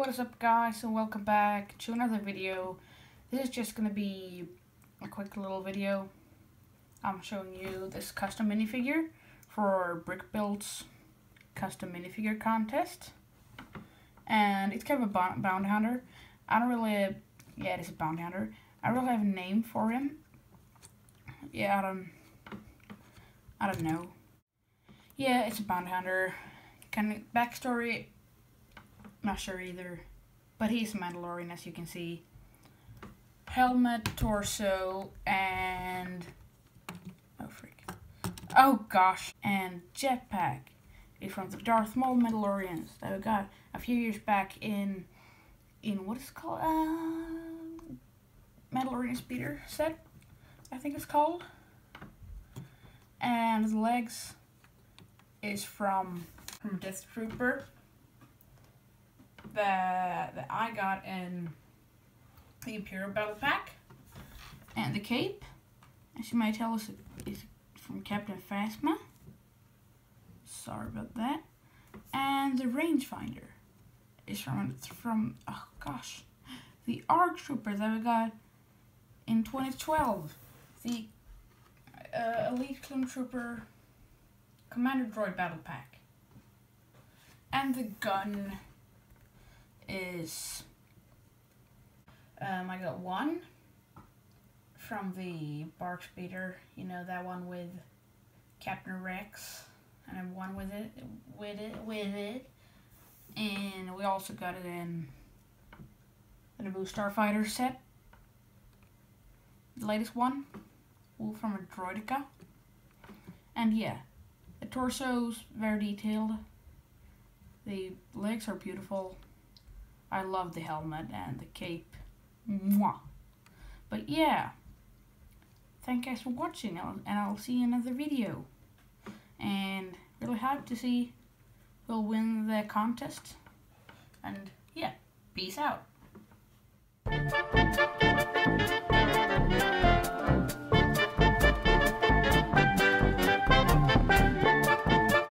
what is up guys, and welcome back to another video. This is just gonna be a quick little video. I'm showing you this custom minifigure for BrickBuild's custom minifigure contest. And it's kind of a bounty hunter. It is a bounty hunter. I don't really have a name for him. Yeah, I don't know. Yeah, it's a bounty hunter. Kind of backstory, not sure either, but he's a Mandalorian, as you can see. Helmet, torso, and and jetpack. He's from the Darth Maul Mandalorians that we got a few years back in what is it called? Mandalorian Speeder set, I think it's called. And the legs is from Death Trooper that I got in the Imperial Battle Pack. And the cape, as you might tell, is from Captain Phasma. Sorry about that. And the rangefinder is from the ARC Trooper that we got in 2012. The Elite Clone Trooper Commander Droid Battle Pack. And the gun is I got one from the BARC Speeder, you know, that one with Captain Rex, and I have one with it, and we also got it in the Naboo Starfighter set, the latest one, all from a Droideka. And yeah, the torso's very detailed. The legs are beautiful. I love the helmet and the cape. Mwah. But yeah, thank you guys for watching, and I'll see you in another video. And really hyped to see who'll win the contest. And yeah, peace out.